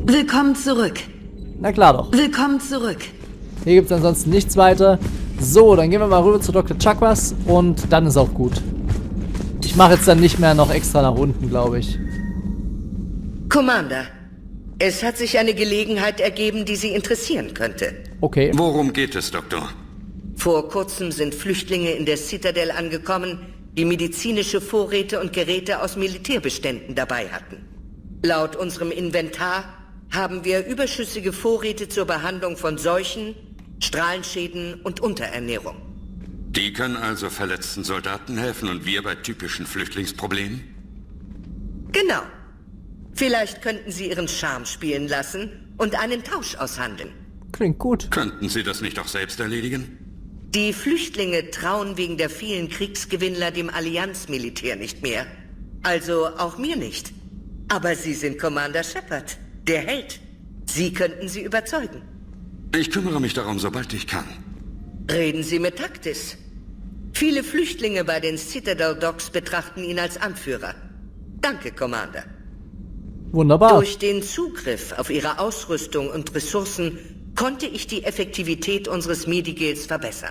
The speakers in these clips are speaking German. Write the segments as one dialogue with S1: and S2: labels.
S1: Willkommen zurück.
S2: Na klar doch.
S1: Willkommen zurück.
S2: Hier gibt es ansonsten nichts weiter. So, dann gehen wir mal rüber zu Dr. Chakwas und dann ist auch gut. Ich mache jetzt dann nicht mehr noch extra nach unten, glaube ich.
S3: Commander, es hat sich eine Gelegenheit ergeben, die Sie interessieren könnte.
S2: Okay.
S4: Worum geht es, Doktor?
S3: Vor kurzem sind Flüchtlinge in der Citadel angekommen, die medizinische Vorräte und Geräte aus Militärbeständen dabei hatten. Laut unserem Inventar haben wir überschüssige Vorräte zur Behandlung von Seuchen, Strahlenschäden und Unterernährung.
S4: Die können also verletzten Soldaten helfen und wir bei typischen Flüchtlingsproblemen?
S3: Genau. Vielleicht könnten Sie Ihren Charme spielen lassen und einen Tausch aushandeln.
S2: Klingt gut.
S4: Könnten Sie das nicht auch selbst erledigen?
S3: Die Flüchtlinge trauen wegen der vielen Kriegsgewinnler dem Allianzmilitär nicht mehr. Also auch mir nicht. Aber Sie sind Commander Shepard, der Held. Sie könnten sie überzeugen.
S4: Ich kümmere mich darum, sobald ich kann.
S3: Reden Sie mit Taktis. Viele Flüchtlinge bei den Citadel Docks betrachten ihn als Anführer. Danke, Commander.
S2: Wunderbar.
S3: Durch den Zugriff auf Ihre Ausrüstung und Ressourcen konnte ich die Effektivität unseres Medigils verbessern.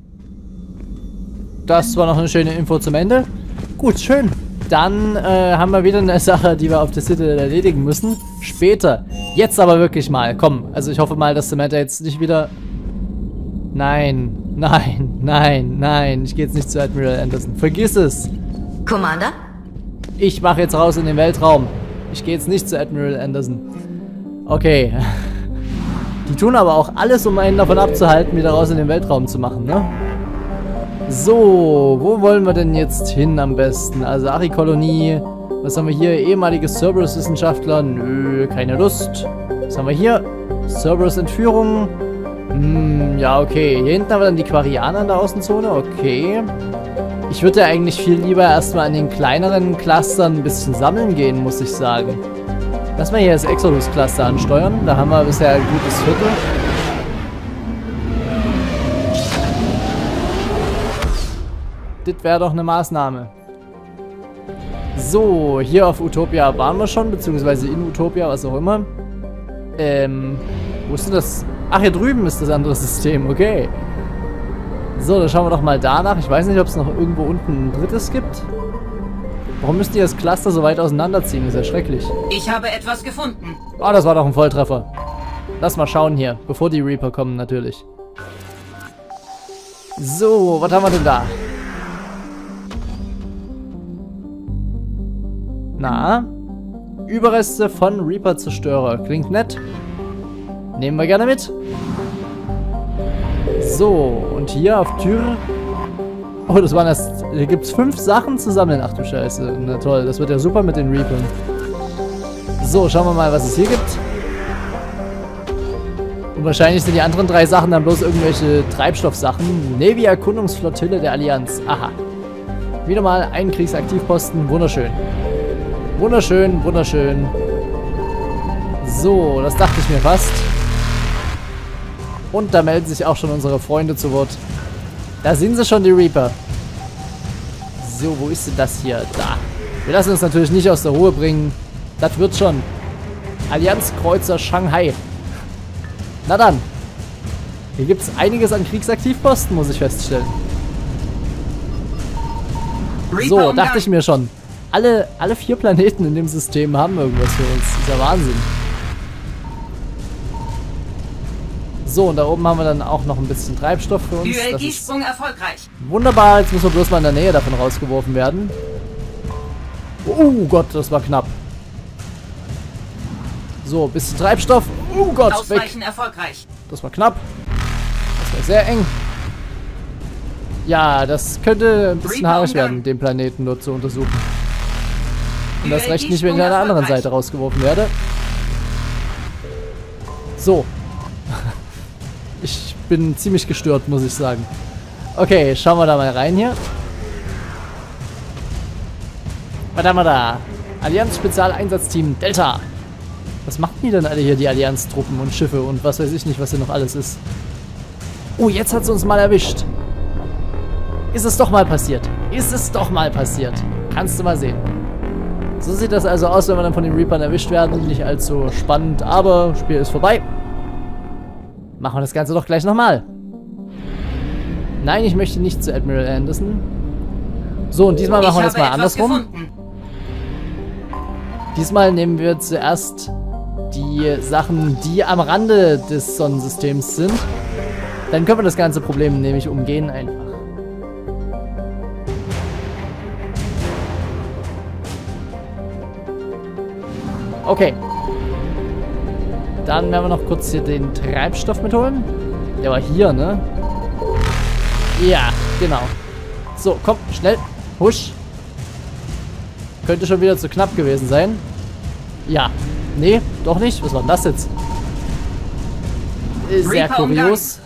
S2: Das war noch eine schöne Info zum Ende. Gut, schön. Dann haben wir wieder eine Sache, die wir auf der Citadel erledigen müssen. Später. Jetzt aber wirklich mal. Komm, also ich hoffe mal, dass Samantha jetzt nicht wieder... Nein, nein, nein, nein. Ich gehe jetzt nicht zu Admiral Anderson. Vergiss es.
S1: Commander?
S2: Ich mache jetzt raus in den Weltraum. Ich gehe jetzt nicht zu Admiral Anderson. Okay. Die tun aber auch alles, um einen davon abzuhalten, wieder raus in den Weltraum zu machen, ne? So, wo wollen wir denn jetzt hin am besten? Also Ari-Kolonie. Was haben wir hier? Ehemalige Cerberus-Wissenschaftler. Nö, keine Lust. Was haben wir hier? Cerberus-Entführung. Ja, okay. Hier hinten haben wir dann die Quarianer in der Außenzone. Okay. Ich würde ja eigentlich viel lieber erstmal an den kleineren Clustern ein bisschen sammeln gehen, muss ich sagen. Lass mal hier das Exodus-Cluster ansteuern. Da haben wir bisher ein gutes Viertel. Das wäre doch eine Maßnahme. So, hier auf Utopia waren wir schon, beziehungsweise in Utopia, was auch immer. Wo ist denn das? Ach, hier drüben ist das andere System, okay. So, dann schauen wir doch mal danach. Ich weiß nicht, ob es noch irgendwo unten ein drittes gibt. Warum müsst ihr das Cluster so weit auseinanderziehen? Das ist ja schrecklich.
S1: Ich habe etwas gefunden.
S2: Oh, das war doch ein Volltreffer. Lass mal schauen hier, bevor die Reaper kommen natürlich. So, was haben wir denn da? Na? Überreste von Reaper-Zerstörer. Klingt nett. Nehmen wir gerne mit. So, und hier auf Tür... Oh, das waren erst... Hier gibt es 5 Sachen zu sammeln. Ach du Scheiße. Na toll, das wird ja super mit den Reapern. So, schauen wir mal, was es hier gibt. Und wahrscheinlich sind die anderen 3 Sachen dann bloß irgendwelche Treibstoffsachen. Navy-Erkundungsflottille der Allianz. Aha. Wieder mal ein Kriegsaktivposten. Wunderschön. Wunderschön, wunderschön. So, das dachte ich mir fast. Und da melden sich auch schon unsere Freunde zu Wort. Da sind sie schon, die Reaper. So, wo ist denn das hier? Da. Wir lassen uns natürlich nicht aus der Ruhe bringen. Das wird schon. Allianzkreuzer Shanghai. Na dann. Hier gibt es einiges an Kriegsaktivposten, muss ich feststellen. So, dachte ich mir schon. Alle 4 Planeten in dem System haben irgendwas für uns. Das ist ja Wahnsinn. So, und da oben haben wir dann auch noch ein bisschen Treibstoff für uns.
S1: ULG-Sprung erfolgreich.
S2: Wunderbar, jetzt müssen wir bloß mal in der Nähe davon rausgeworfen werden. Oh Gott, das war knapp. So, ein bisschen Treibstoff. Oh Gott,
S1: Ausweichen
S2: weg.
S1: erfolgreich.
S2: Das war knapp. Das war sehr eng. Ja, das könnte ein bisschen haarig werden, den Planeten dort zu untersuchen. Und das recht nicht, wenn ich an der anderen Seite rausgeworfen werde. So. Ich bin ziemlich gestört, muss ich sagen. Okay, schauen wir da mal rein hier. Was haben wir da? Allianz-Spezialeinsatzteam Delta. Was machen die denn alle hier, die Allianz-Truppen und Schiffe und was weiß ich nicht, was hier noch alles ist? Oh, jetzt hat es uns mal erwischt. Ist es doch mal passiert. Ist es doch mal passiert. Kannst du mal sehen. So sieht das also aus, wenn wir dann von den Reapern erwischt werden. Nicht allzu spannend, aber das Spiel ist vorbei. Machen wir das Ganze doch gleich nochmal. Nein, ich möchte nicht zu Admiral Anderson. So, und diesmal machen wir das mal andersrum. Diesmal nehmen wir zuerst die Sachen, die am Rande des Sonnensystems sind. Dann können wir das ganze Problem nämlich umgehen einfach. Okay. Dann werden wir noch kurz hier den Treibstoff mitholen. Der war hier, ne? Ja, genau. So, komm, schnell. Husch. Könnte schon wieder zu knapp gewesen sein. Ja. Nee, doch nicht. Was war denn das jetzt? Sehr kurios.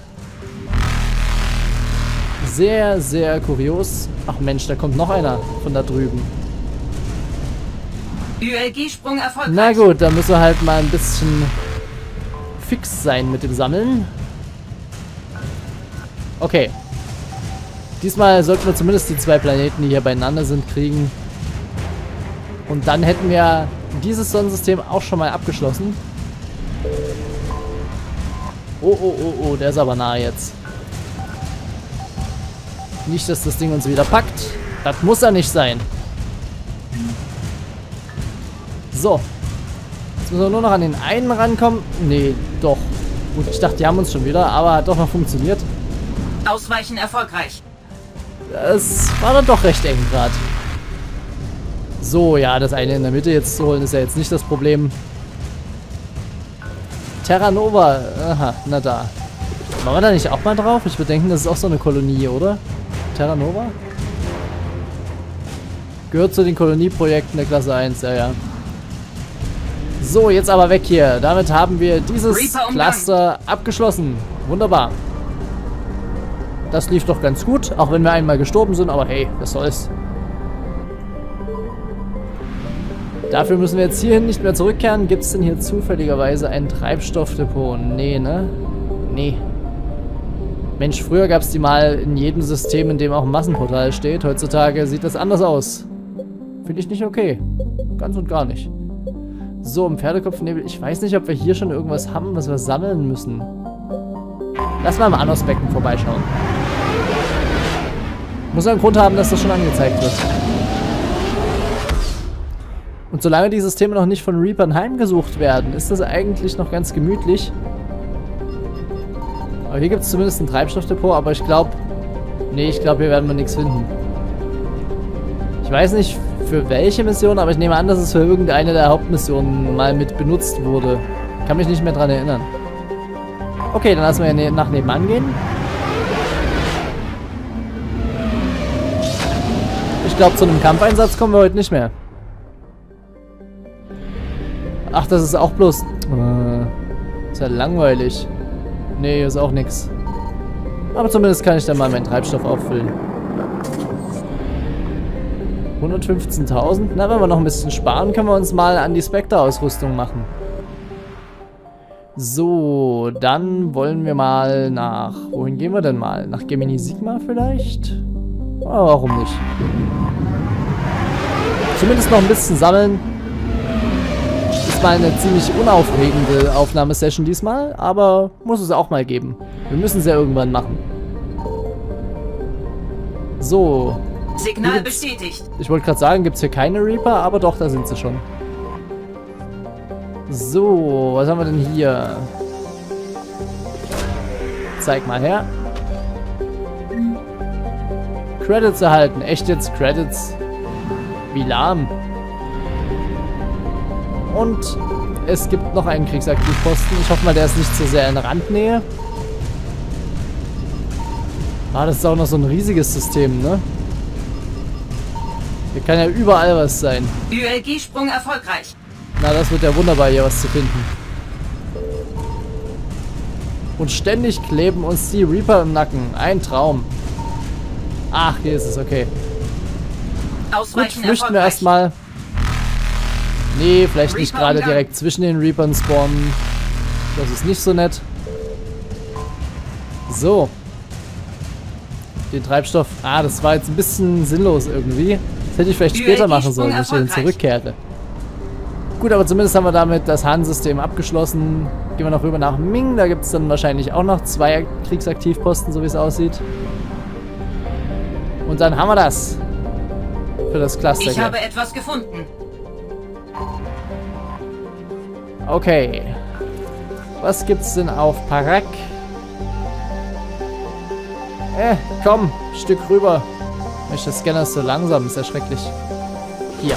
S2: Sehr, sehr kurios. Ach Mensch, da kommt noch einer von da drüben.
S1: ULG-Sprung erfolgreich.
S2: Na gut, da müssen wir halt mal ein bisschen fix sein mit dem Sammeln. Okay. Diesmal sollten wir zumindest die 2 Planeten, die hier beieinander sind, kriegen. Und dann hätten wir dieses Sonnensystem auch schon mal abgeschlossen. Oh, oh, oh, oh, der ist aber nah jetzt. Nicht, dass das Ding uns wieder packt. Das muss ja nicht sein. So. Jetzt müssen wir nur noch an den einen rankommen. Nee, doch. Gut, ich dachte, die haben uns schon wieder, aber hat doch noch funktioniert.
S1: Ausweichen erfolgreich.
S2: Das war dann doch recht eng gerade. So, ja, das eine in der Mitte jetzt zu holen, ist ja jetzt nicht das Problem. Terra Nova. Aha, na da. Waren wir da nicht auch mal drauf? Ich bedenke, das ist auch so eine Kolonie, oder? Terra Nova? Gehört zu den Kolonieprojekten der Klasse 1, ja, ja. So, jetzt aber weg hier. Damit haben wir dieses Cluster abgeschlossen. Wunderbar. Das lief doch ganz gut, auch wenn wir einmal gestorben sind, aber hey, was soll's. Dafür müssen wir jetzt hierhin nicht mehr zurückkehren. Gibt es denn hier zufälligerweise ein Treibstoffdepot? Nee, ne? Nee. Mensch, früher gab es die mal in jedem System, in dem auch ein Massenportal steht. Heutzutage sieht das anders aus. Finde ich nicht okay. Ganz und gar nicht. So, im Pferdekopfnebel. Ich weiß nicht, ob wir hier schon irgendwas haben, was wir sammeln müssen. Lass mal im Anosbecken vorbeischauen. Muss einen Grund haben, dass das schon angezeigt wird. Und solange die Systeme noch nicht von Reapern heimgesucht werden, ist das eigentlich noch ganz gemütlich. Aber hier gibt es zumindest ein Treibstoffdepot, aber ich glaube... Nee, ich glaube, hier werden wir nichts finden. Ich weiß nicht für welche Mission, aber ich nehme an, dass es für irgendeine der Hauptmissionen mal mit benutzt wurde. Kann mich nicht mehr dran erinnern. Okay, dann lassen wir nach nebenan gehen. Ich glaube, zu einem Kampfeinsatz kommen wir heute nicht mehr. Ach, das ist auch bloß... ist ja langweilig. Nee, hier ist auch nichts. Aber zumindest kann ich dann mal meinen Treibstoff auffüllen. 115.000. Na, wenn wir noch ein bisschen sparen, können wir uns mal an die Spectre-Ausrüstung machen. So, dann wollen wir mal nach... Wohin gehen wir denn mal? Nach Gemini Sigma vielleicht? Oh, warum nicht? Zumindest noch ein bisschen sammeln. Ist mal eine ziemlich unaufregende Aufnahmesession diesmal, aber muss es auch mal geben. Wir müssen es ja irgendwann machen. So.
S1: Signal bestätigt.
S2: Ich wollte gerade sagen, gibt es hier keine Reaper, aber doch, da sind sie schon. So, was haben wir denn hier? Zeig mal her. Credits erhalten. Echt jetzt Credits? Wie lahm. Und es gibt noch einen Kriegsaktivposten. Ich hoffe mal, der ist nicht zu sehr in Randnähe. Ah, das ist auch noch so ein riesiges System, ne? Hier kann ja überall was sein.
S1: ULG-Sprung erfolgreich.
S2: Na, das wird ja wunderbar, hier was zu finden. Und ständig kleben uns die Reaper im Nacken. Ein Traum. Ach, hier ist es, okay.
S1: Ausweichen
S2: gut, flüchten wir erstmal. Nee, vielleicht nicht gerade direkt zwischen den Reapern spawnen. Das ist nicht so nett. So. Den Treibstoff. Ah, das war jetzt ein bisschen sinnlos irgendwie. Das hätte ich vielleicht später machen sollen, wenn ich dann zurückkehre. Gut, aber zumindest haben wir damit das Han-System abgeschlossen. Gehen wir noch rüber nach Ming. Da gibt es dann wahrscheinlich auch noch 2 Kriegsaktivposten, so wie es aussieht. Und dann haben wir das. Für das Cluster.
S1: Ich habe etwas gefunden.
S2: Okay. Was gibt's denn auf Parak? Komm, Stück rüber. Mensch, der Scanner ist so langsam, ist ja schrecklich. Hier.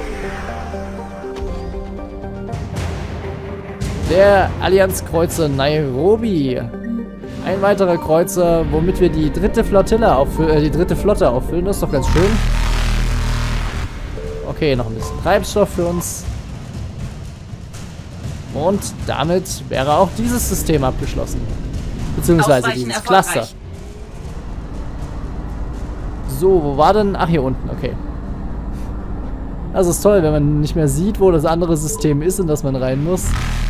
S2: Der Allianzkreuzer Nairobi. Ein weiterer Kreuzer, womit wir die dritte Flotte auffüllen. Das ist doch ganz schön. Okay, noch ein bisschen Treibstoff für uns. Und damit wäre auch dieses System abgeschlossen. Beziehungsweise dieses Cluster. So, wo war denn? Ach, hier unten, okay. Das ist toll, wenn man nicht mehr sieht, wo das andere System ist, in das man rein muss.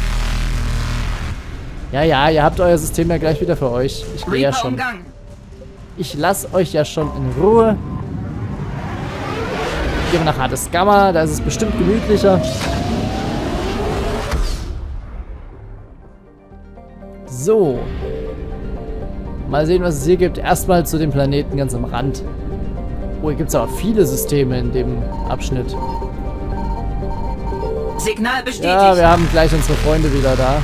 S2: Ja, ihr habt euer System ja gleich wieder für euch. Ich gehe ja schon. Ich lasse euch ja schon in Ruhe. Gehen wir nach Hades Gamma, da ist es bestimmt gemütlicher. So. Mal sehen, was es hier gibt. Erstmal zu dem Planeten ganz am Rand. Oh, hier gibt es aber viele Systeme in dem Abschnitt.
S1: Signal bestätigt.
S2: Ja, wir haben gleich unsere Freunde wieder da.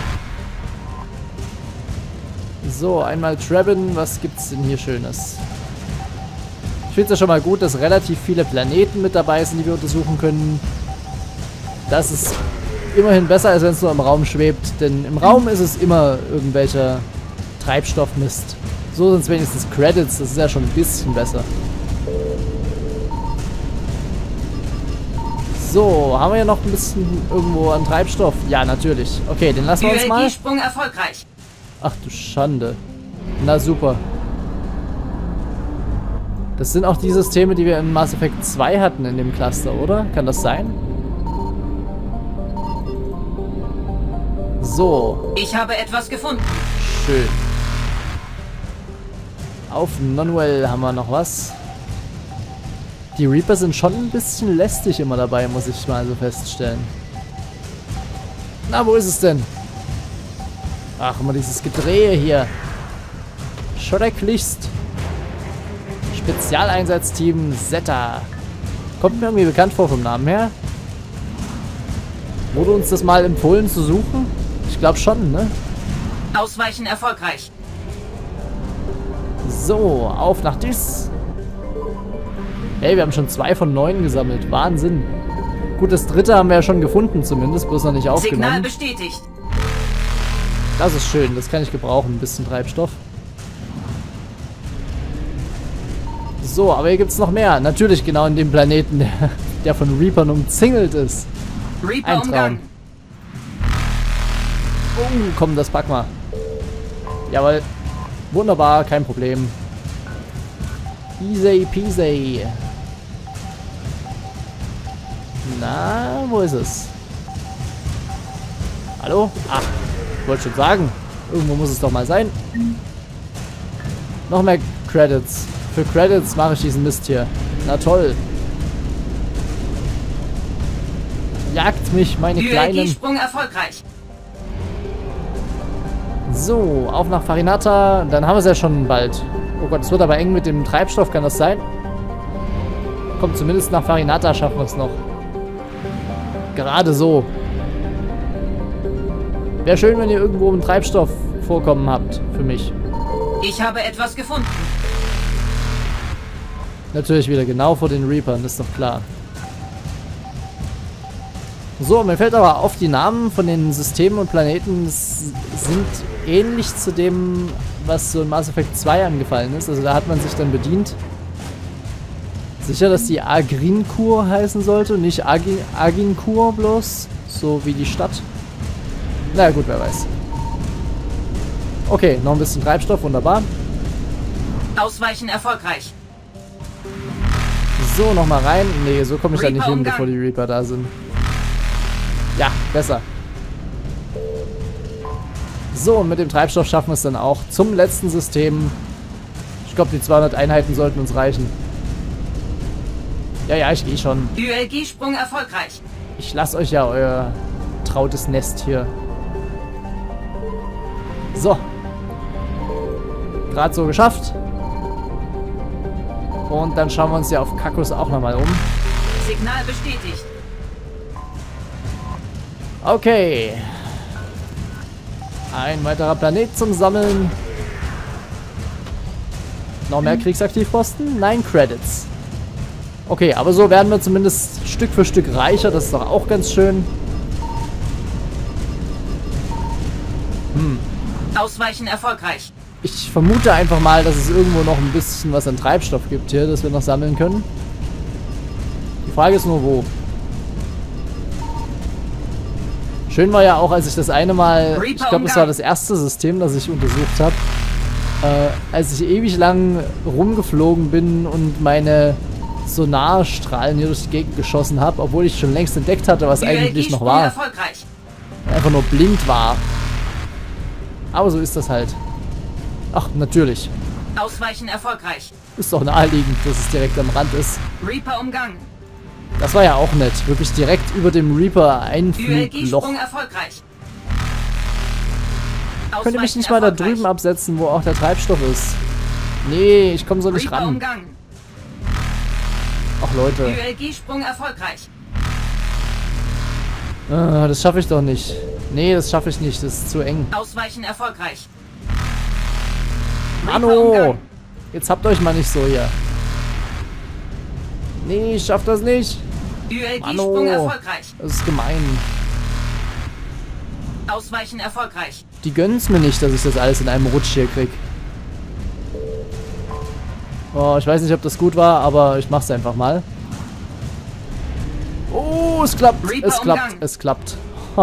S2: So, einmal Trebin. Was gibt's denn hier Schönes? Ich finde es ja schon mal gut, dass relativ viele Planeten mit dabei sind, die wir untersuchen können. Das ist immerhin besser, als wenn es nur im Raum schwebt. Denn im Raum ist es immer irgendwelcher Treibstoffmist. So sind es wenigstens Credits. Das ist ja schon ein bisschen besser. So, haben wir ja noch ein bisschen irgendwo an Treibstoff? Ja, natürlich. Okay, den lassen wir uns mal.
S1: Sprung erfolgreich.
S2: Ach du Schande. Na super. Das sind auch die Systeme, die wir in Mass Effect 2 hatten in dem Cluster, oder? Kann das sein? So.
S1: Ich habe etwas gefunden.
S2: Schön. Auf Nonwell haben wir noch was. Die Reaper sind schon ein bisschen lästig immer dabei, muss ich mal so feststellen. Na, wo ist es denn? Ach, immer dieses Gedrehe hier. Schrecklichst. Spezialeinsatzteam Zeta. Kommt mir irgendwie bekannt vor vom Namen her. Wurde uns das mal empfohlen zu suchen? Ich glaube schon, ne?
S1: Ausweichen erfolgreich.
S2: So, auf nach Dis. Hey, wir haben schon 2 von 9 gesammelt. Wahnsinn. Gut, das dritte haben wir ja schon gefunden zumindest, bloß noch nicht aufgenommen.
S1: Signal bestätigt.
S2: Das ist schön, das kann ich gebrauchen, ein bisschen Treibstoff. So, aber hier gibt es noch mehr. Natürlich genau in dem Planeten, der von Reapern umzingelt ist.
S1: Reaper
S2: Ein Traum. Oh, komm, das packen wir. Jawohl. Wunderbar, kein Problem. Easy peasy. Na, wo ist es? Hallo? Ach, ich wollte schon sagen. Irgendwo muss es doch mal sein. Noch mehr Credits. Für Credits mache ich diesen Mist hier. Na toll. Jagt mich, meine Kleinen.
S1: Sprung erfolgreich.
S2: So, auf nach Farinata. Dann haben wir es ja schon bald. Oh Gott, es wird aber eng mit dem Treibstoff, kann das sein? Kommt zumindest nach Farinata, schaffen wir es noch. Gerade so. Wäre schön, wenn ihr irgendwo einen Treibstoffvorkommen habt für mich.
S1: Ich habe etwas gefunden.
S2: Natürlich wieder genau vor den Reapern, ist doch klar. So, mir fällt aber auf, die Namen von den Systemen und Planeten sind ähnlich zu dem, was so in Mass Effect 2 angefallen ist. Also da hat man sich dann bedient. Sicher, dass die Agrincourt heißen sollte und nicht Agincourt bloß, so wie die Stadt. Na ja, gut, wer weiß. Okay, noch ein bisschen Treibstoff, wunderbar.
S1: Ausweichen erfolgreich.
S2: So, nochmal rein. Nee, so komme ich da nicht hin,
S1: Reaper-Umgang.
S2: bevor die Reaper da sind. Ja, besser. So, und mit dem Treibstoff schaffen wir es dann auch zum letzten System. Ich glaube, die 200 Einheiten sollten uns reichen. Ja, ich gehe schon.
S1: ULG-Sprung erfolgreich.
S2: Ich lasse euch ja euer trautes Nest hier. So. Gerade so geschafft. Und dann schauen wir uns ja auf Kaktus auch nochmal um.
S1: Signal bestätigt.
S2: Okay. Ein weiterer Planet zum Sammeln. Noch mehr Kriegsaktivposten? Nein, Credits. Okay, aber so werden wir zumindest Stück für Stück reicher. Das ist doch auch ganz schön.
S1: Ausweichen erfolgreich.
S2: Ich vermute einfach mal, dass es irgendwo noch ein bisschen was an Treibstoff gibt hier, das wir noch sammeln können. Die Frage ist nur, wo. Schön war ja auch, als ich das eine Mal, ich glaube, das war das erste System, das ich untersucht habe, als ich ewig lang rumgeflogen bin und meine Sonarstrahlen hier durch die Gegend geschossen habe, obwohl ich schon längst entdeckt hatte, was eigentlich noch war.
S1: Erfolgreich.
S2: Einfach nur blind war. Aber so ist das halt. Ach, natürlich.
S1: Ausweichen erfolgreich.
S2: Ist doch naheliegend, dass es direkt am Rand ist.
S1: Reaper umgangen.
S2: Das war ja auch nett. Wirklich direkt über dem Reaper ein Flugloch.
S1: ULG-Sprung erfolgreich.
S2: Könnt ihr mich nicht mal da drüben absetzen, wo auch der Treibstoff ist? Nee, ich komme so nicht
S1: Reaper
S2: ran.
S1: umgangen.
S2: Ach Leute.
S1: ULG-Sprung erfolgreich.
S2: Das schaffe ich doch nicht. Nee, das schaffe ich nicht. Das ist zu eng.
S1: Ausweichen erfolgreich.
S2: Mano! Jetzt habt euch mal nicht so hier. Nee, ich schaff das nicht.
S1: ULG-Sprung erfolgreich.
S2: Das ist gemein.
S1: Ausweichen erfolgreich.
S2: Die gönnen's mir nicht, dass ich das alles in einem Rutsch hier krieg. Oh, ich weiß nicht, ob das gut war, aber ich mach's einfach mal. Oh, es klappt. Es klappt. Es klappt.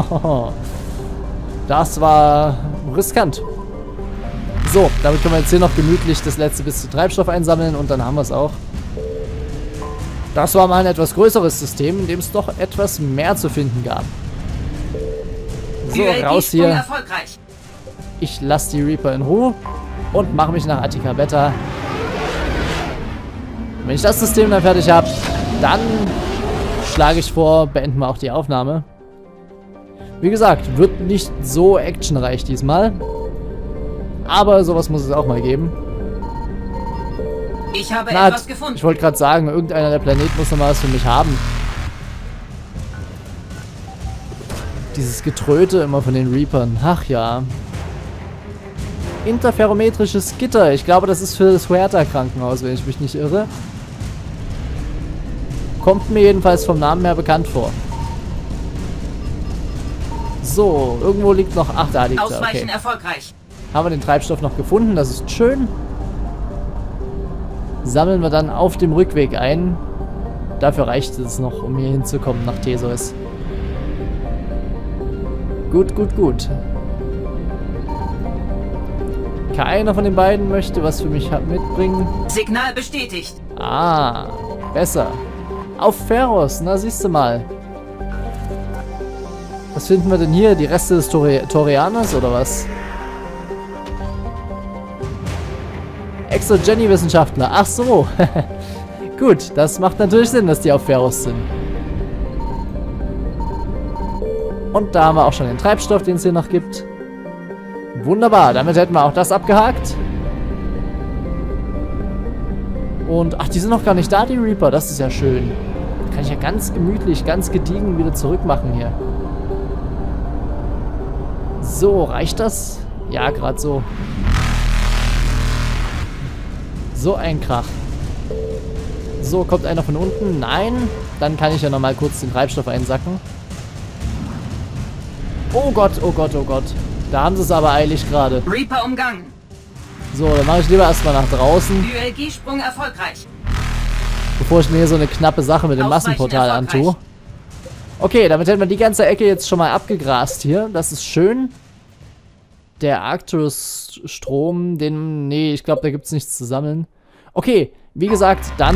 S2: Das war riskant. So, damit können wir jetzt hier noch gemütlich das letzte bisschen Treibstoff einsammeln und dann haben wir es auch. Das war mal ein etwas größeres System, in dem es doch etwas mehr zu finden gab. So, raus hier.
S1: Erfolgreich.
S2: Ich lasse die Reaper in Ruhe und mache mich nach Attica Beta. Wenn ich das System dann fertig habe, dann schlage ich vor, beenden wir auch die Aufnahme. Wie gesagt, wird nicht so actionreich diesmal. Aber sowas muss es auch mal geben.
S1: Ich habe etwas gefunden.
S2: Ich wollte gerade sagen, irgendeiner der Planeten muss noch mal was für mich haben. Dieses Getröte immer von den Reapern. Ach ja. Interferometrisches Gitter. Ich glaube, das ist für das Huerta-Krankenhaus, wenn ich mich nicht irre. Kommt mir jedenfalls vom Namen her bekannt vor. So, irgendwo liegt noch... Ach, da liegt er.
S1: Ausweichen
S2: Okay.
S1: erfolgreich.
S2: Haben wir den Treibstoff noch gefunden, das ist schön. Sammeln wir dann auf dem Rückweg ein. Dafür reicht es noch, um hier hinzukommen nach Theseus. Gut, gut, gut. Keiner von den beiden möchte was für mich mitbringen.
S1: Signal bestätigt.
S2: Ah, besser. Auf Pharos, na siehst du mal. Was finden wir denn hier? Die Reste des Torianers oder was? Extra Jenny-Wissenschaftler. Ach so. Gut, das macht natürlich Sinn, dass die auf Pharos sind. Und da haben wir auch schon den Treibstoff, den es hier noch gibt. Wunderbar, damit hätten wir auch das abgehakt. Und, ach, die sind noch gar nicht da, die Reaper. Das ist ja schön. Kann ich ja ganz gemütlich, ganz gediegen wieder zurück machen hier. So, reicht das? Ja, gerade so. So ein Krach. So, kommt einer von unten? Nein. Dann kann ich ja nochmal kurz den Treibstoff einsacken. Oh Gott, oh Gott, oh Gott. Da haben sie es aber eilig gerade.
S1: Reaper umgangen.
S2: So, dann mache ich lieber erstmal nach draußen,
S1: ULG-Sprung erfolgreich.
S2: bevor ich mir hier so eine knappe Sache mit dem Massenportal antue. Okay, damit hätten wir die ganze Ecke jetzt schon mal abgegrast hier. Das ist schön. Der Arcturus-Strom, den... Nee, ich glaube, da gibt es nichts zu sammeln. Okay, wie gesagt, dann...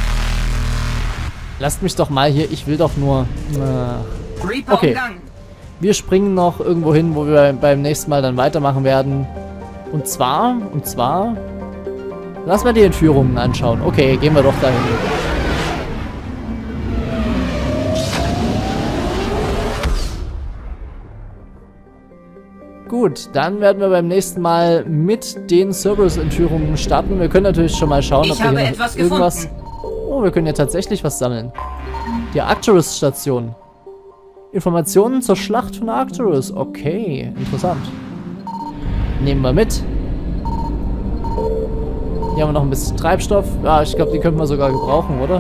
S2: Lasst mich doch mal hier... Ich will doch nur...
S1: Reaper
S2: okay.
S1: umgangen.
S2: Wir springen noch irgendwo hin, wo wir beim nächsten Mal dann weitermachen werden. Und zwar... Lass mal die Entführungen anschauen. Okay, gehen wir doch dahin. Gut, dann werden wir beim nächsten Mal mit den Cerberus-Entführungen starten. Wir können natürlich schon mal schauen, ob
S1: Ich
S2: wir
S1: habe
S2: hier noch
S1: etwas
S2: irgendwas...
S1: gefunden.
S2: Oh, wir können ja tatsächlich was sammeln. Die Arcturus-Station. Informationen zur Schlacht von Arcturus. Okay, interessant. Nehmen wir mit. Hier haben wir noch ein bisschen Treibstoff. Ja, ich glaube, die könnten wir sogar gebrauchen, oder?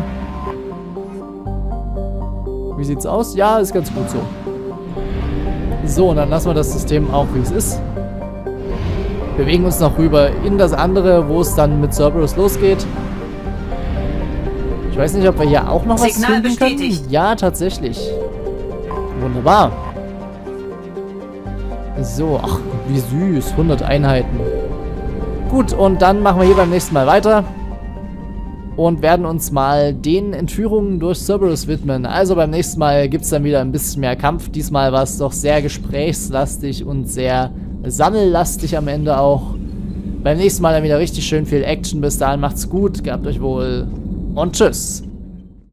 S2: Wie sieht's aus? Ja, ist ganz gut so. So, und dann lassen wir das System auch, wie es ist. Bewegen uns noch rüber in das andere, wo es dann mit Cerberus losgeht. Ich weiß nicht, ob wir hier auch noch was
S1: Signal
S2: finden können.
S1: bestätigt.
S2: Ja, tatsächlich. Wunderbar. So, ach, wie süß. 100 Einheiten. Gut, und dann machen wir hier beim nächsten Mal weiter. Und werden uns mal den Entführungen durch Cerberus widmen. Also beim nächsten Mal gibt es dann wieder ein bisschen mehr Kampf. Diesmal war es doch sehr gesprächslastig und sehr sammellastig am Ende auch. Beim nächsten Mal dann wieder richtig schön viel Action. Bis dahin macht's gut, gehabt euch wohl und tschüss.